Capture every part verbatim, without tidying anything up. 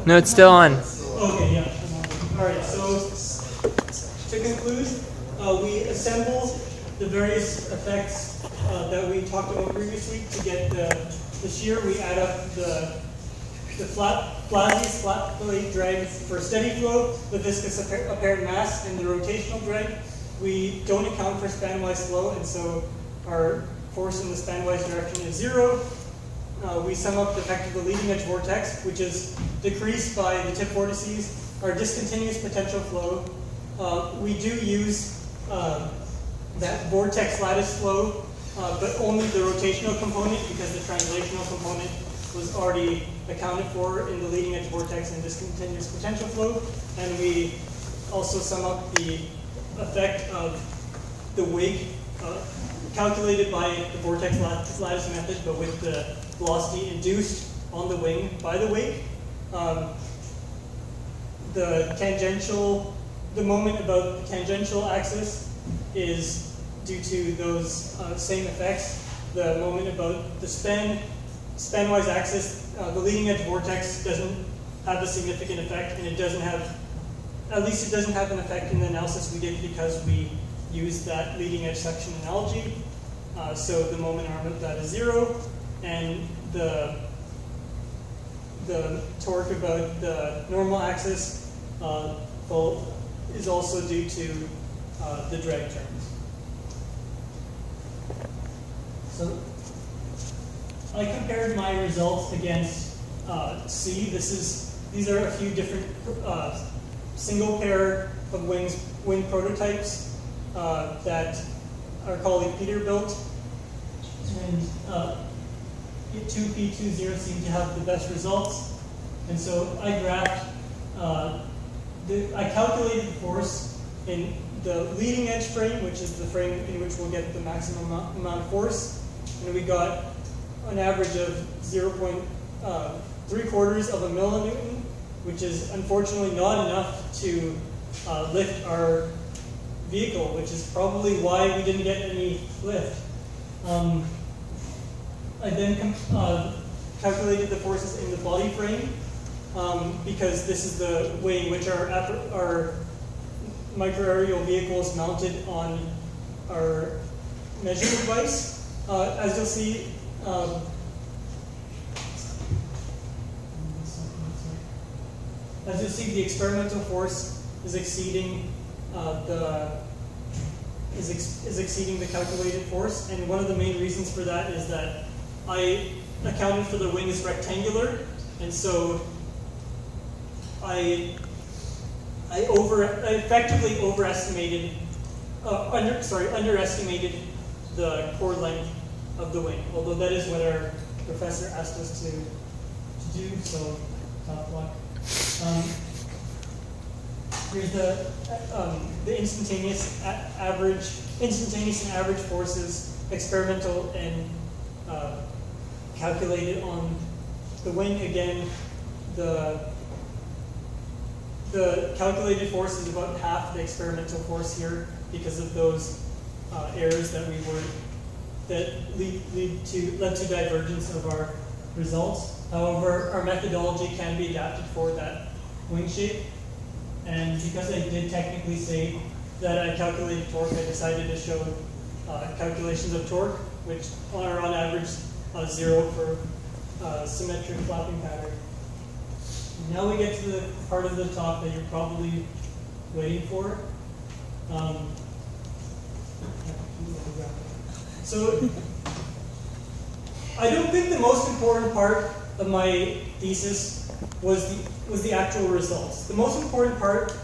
No, it's still on. Okay, yeah. All right, so to conclude, uh, we assembled the various effects uh, that we talked about previously to get the, the shear. We add up the, the flat, flassies, flat plate drag for steady flow, the viscous apparent mass, and the rotational drag. We don't account for span-wise flow, and so our force in the span-wise direction is zero. Uh, we sum up the effect of the leading edge vortex, which is decreased by the tip vortices, our discontinuous potential flow. Uh, we do use uh, that vortex lattice flow, uh, but only the rotational component, because the translational component was already accounted for in the leading edge vortex and discontinuous potential flow. And we also sum up the effect of the wake uh, calculated by the vortex lattice method, but with the velocity induced on the wing by the wake. Um, the tangential, the moment about the tangential axis is due to those uh, same effects. The moment about the span, span-wise axis, uh, the leading edge vortex doesn't have a significant effect, and it doesn't have, at least it doesn't have an effect in the analysis we did because we used that leading edge section analogy. Uh, so the moment arm of that is zero, and the the torque about the normal axis uh, is also due to uh, the drag terms. So I compared my results against uh, C. This is these are a few different uh, single pair of wings wing prototypes uh, that our colleague Peter built, and uh, two P two zero seemed to have the best results. And so I graphed, uh, the, I calculated the force in the leading edge frame, which is the frame in which we'll get the maximum amount of force, and we got an average of zero point three quarters of a millinewton, which is unfortunately not enough to uh, lift our vehicle, which is probably why we didn't get any lift. Um, I then uh, calculated the forces in the body frame, um, because this is the way in which our, our microaerial vehicle is mounted on our measuring device. Uh, as you'll see, um, as you'll see, the experimental force is exceeding uh, the is ex is exceeding the calculated force, and one of the main reasons for that is that I accounted for the wing as rectangular, and so I I over I effectively overestimated, uh, under sorry underestimated the core length of the wing. Although that is what our professor asked us to to do. So tough luck. Um, here's the um, the instantaneous average instantaneous and average forces, experimental and uh, calculated on the wing. Again, the the calculated force is about half the experimental force here because of those uh, errors that we were that lead, lead to led to divergence of our results. However, our methodology can be adapted for that wing shape, and because I did technically say that I calculated torque, I decided to show uh, calculations of torque, which are on average uh, zero for uh, symmetric flapping pattern. Now we get to the part of the talk that you're probably waiting for. Um, so, I don't think the most important part of my thesis was the, was the actual results. The most important part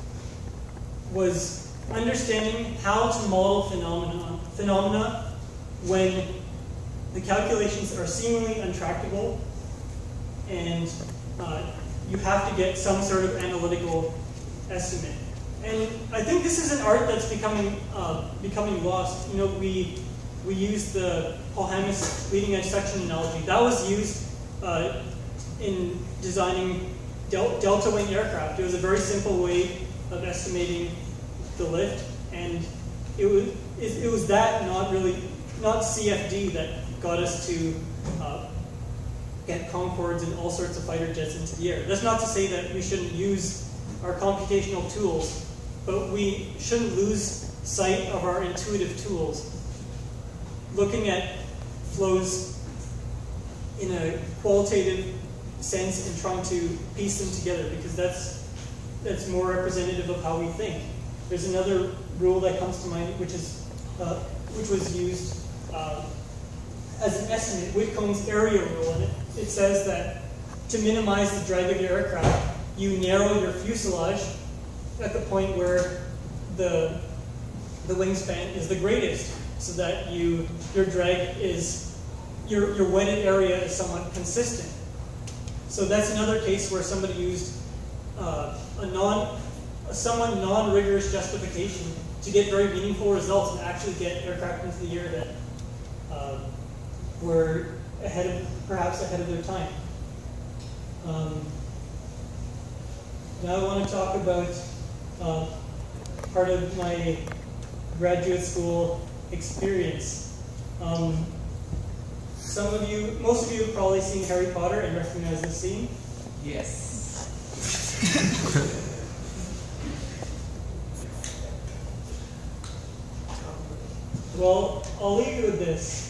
was understanding how to model phenomena, phenomena when the calculations are seemingly untractable, and uh, you have to get some sort of analytical estimate. And I think this is an art that's becoming uh, becoming lost. You know, we we used the Paul-Hamas leading edge section analogy. That was used uh, in designing del delta wing aircraft. It was a very simple way of estimating the lift, and it was it, it was that, not really not C F D, that got us to uh, get Concords and all sorts of fighter jets into the air. That's not to say that we shouldn't use our computational tools, but we shouldn't lose sight of our intuitive tools. Looking at flows in a qualitative sense and trying to piece them together, because that's that's more representative of how we think. There's another rule that comes to mind, which is uh, which was used uh, as an estimate, Whitcomb's area rule, and it, it says that to minimize the drag of your aircraft, you narrow your fuselage at the point where the the wingspan is the greatest, so that you your drag is your your wetted area is somewhat consistent. So that's another case where somebody used uh, a non a somewhat non-rigorous justification to get very meaningful results and actually get aircraft into the air that uh, were ahead of perhaps ahead of their time. Um, now I want to talk about uh, part of my graduate school experience. Um, some of you, most of you have probably seen Harry Potter and recognize this scene. Yes. Well, I'll leave you with this.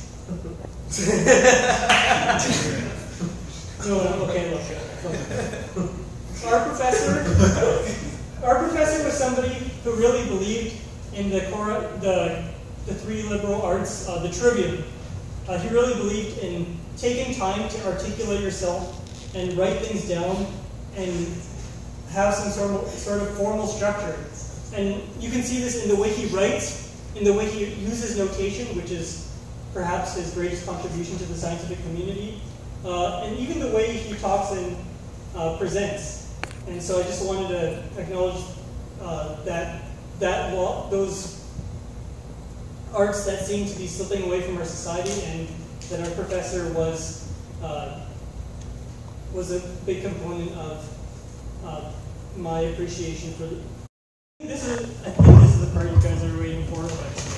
No, okay, look. look. Our professor, our professor was somebody who really believed in the core, the the three liberal arts, uh, the trivium. Uh, he really believed in taking time to articulate yourself and write things down and have some sort of sort of formal structure. And you can see this in the way he writes, in the way he uses notation, which is perhaps his greatest contribution to the scientific community, uh, and even the way he talks and uh, presents. And so I just wanted to acknowledge uh, that that those arts that seem to be slipping away from our society, and that our professor was uh, was a big component of uh, my appreciation for the. This is, I think this is the part you guys are waiting for. But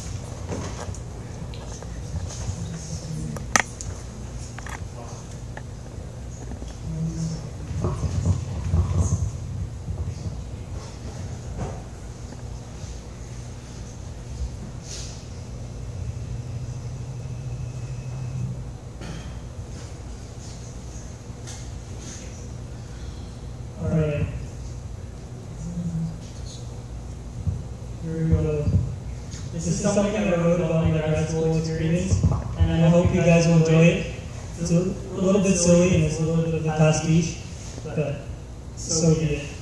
this is something I wrote about my grad school experience, and I hope you guys will enjoy it. It's a little bit silly and it's a little bit of a pastiche, but so be it.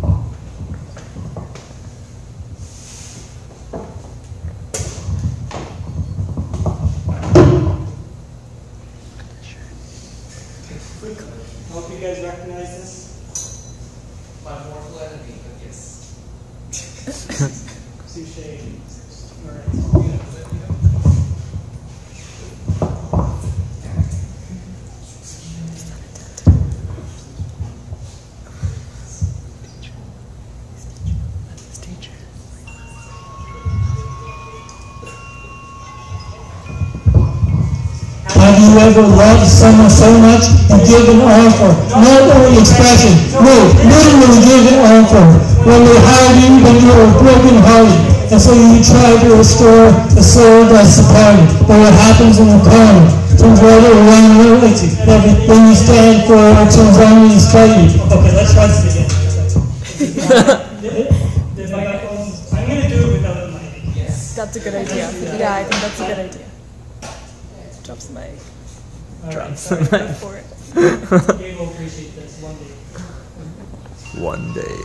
I hope you guys recognize this. My mortal enemy, but yes. Touche. Have you ever loved someone so much and given all for not only expression, no, literally given all for? When they hired you, then you were broken hearted, and so you tried to restore the soul that's departed. But what happens in the corner turns right around loyalty. When you stand for it, it turns on you despite you. Okay, let's try this again. I'm going to do it without the mic. Yes. That's a good idea. Yeah, I think that's a good idea. Drops the mic. Drops the mic. For it. Gabe will appreciate this one day. One day.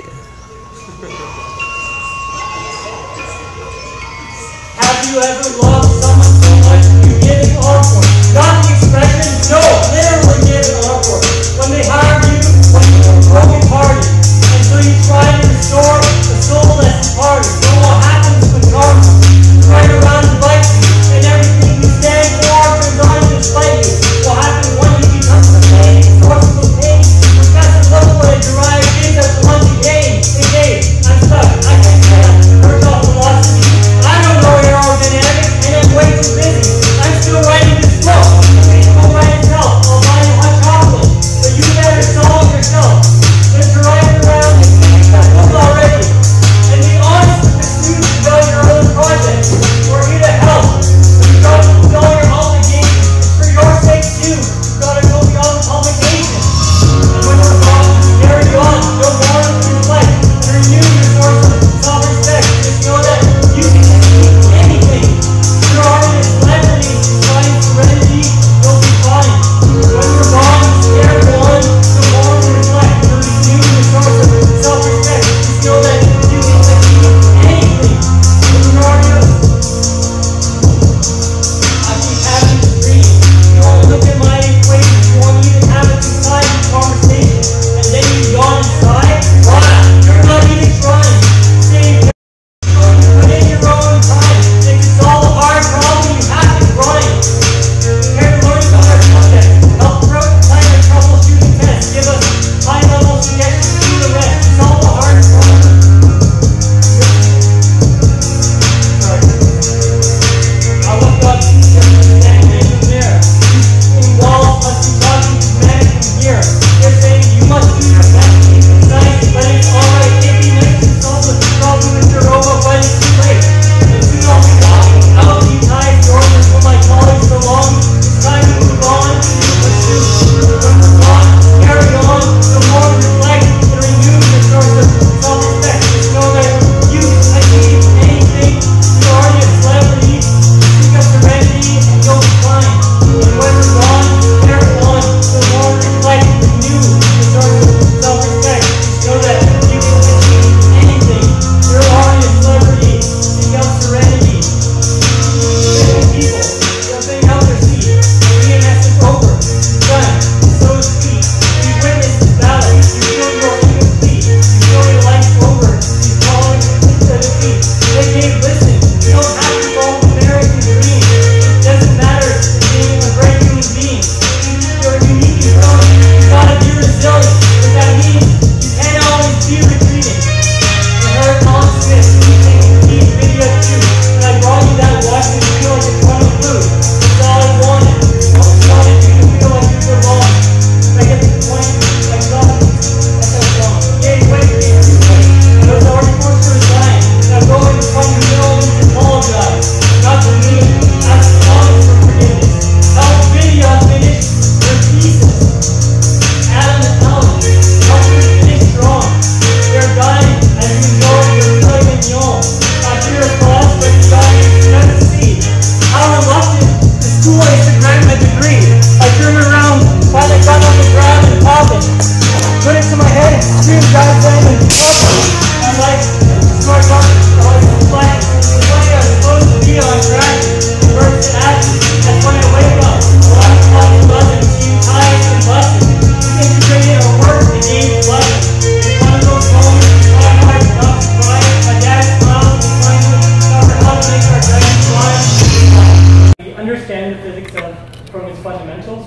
Have you ever loved someone so much you give it all for? Not the expression, no, literally give it all for. When they hired you, when you were broken hearted, and so you try to restore the soul that's departed. So what happens when karma right around to bite you, and everything you stand for turns on to despite you? What happens when you become the pain, source of pain? Professor Lovewood derived things as the ones you gain. Hey, Dave, I'm stuck. I can't say that. First off, philosophy. I don't know aerodynamics, and I'm way too busy. I'm still writing this book.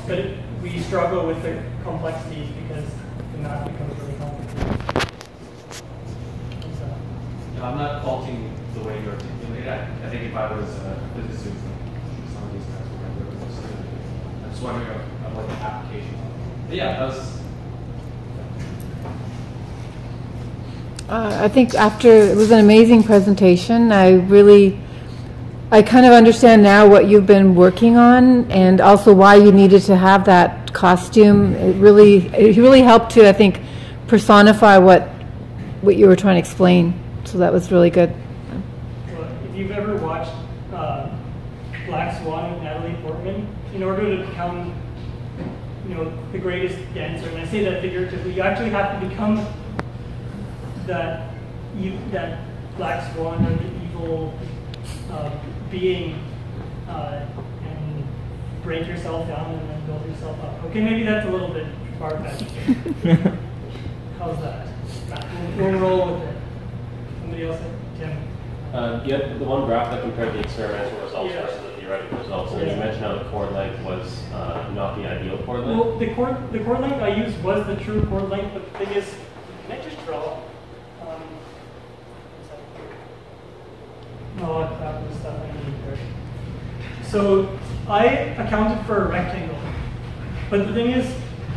but it, we struggle with the complexities because the math becomes really complicated. So, No, I'm not faulting the way you articulate it. I, I think if I was a physicist, some of these guys would have really understood it. I'm just wondering of, of like the application. But yeah, that was. Uh, I think after, it was an amazing presentation. I really, I kind of understand now what you've been working on and also why you needed to have that costume. It really, it really helped to, I think, personify what, what you were trying to explain. So that was really good. well, if you've ever watched uh, Black Swan with Natalie Portman, in order to become, you know, the greatest dancer, and I say that figuratively, you actually have to become that you, that black swan or the evil uh, being uh, and break yourself down and then build yourself up. Okay, maybe that's a little bit far-fetched. How's that? We'll, we'll roll with it. Somebody else? Tim? Uh, you had the one graph that compared the experimental results Yeah. versus the theoretical results, and Yeah. you mentioned how the chord length was uh, not the ideal chord length. Well, the chord, the chord length I used was the true chord length, but the thing is, can I just draw? Um, no, that was stuff I needed there. So I accounted for a rectangle, but the thing is,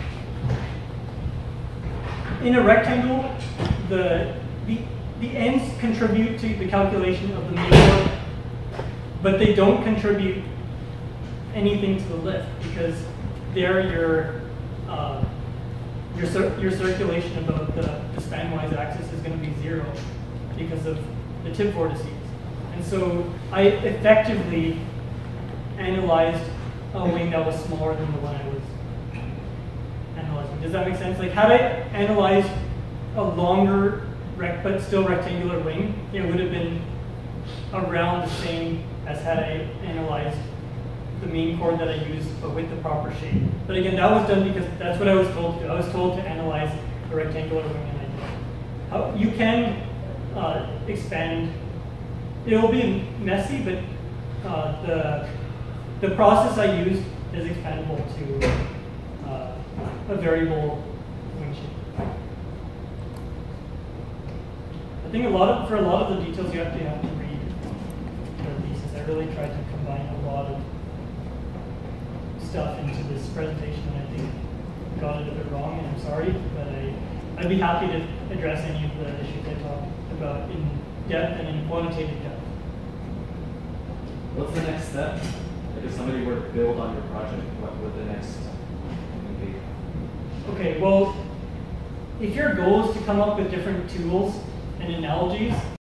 in a rectangle, the the the ends contribute to the calculation of the mean chord, but they don't contribute anything to the lift because there your uh, your cir your circulation about the, the span-wise axis is going to be zero because of the tip vortices. And so I effectively analyzed a wing that was smaller than the one I was analyzing. Does that make sense? Like, had I analyzed a longer rec but still rectangular wing, it would have been around the same as had I analyzed the mean chord that I used, but with the proper shape. But again, that was done because that's what I was told to do. I was told to analyze a rectangular wing, and I did. How, you can uh, expand. It will be messy, but uh, the the process I used is expandable to uh, a variable wing shape. I think a lot of for a lot of the details you have to have to read the thesis. I really tried to combine a lot of stuff into this presentation, and I think got it a bit wrong, and I'm sorry, but I, I'd be happy to address any of the issues I talked about in depth and in quantitative depth. What's the next step? Like if somebody were to build on your project, what would the next thing be? Okay, well, if your goal is to come up with different tools and analogies,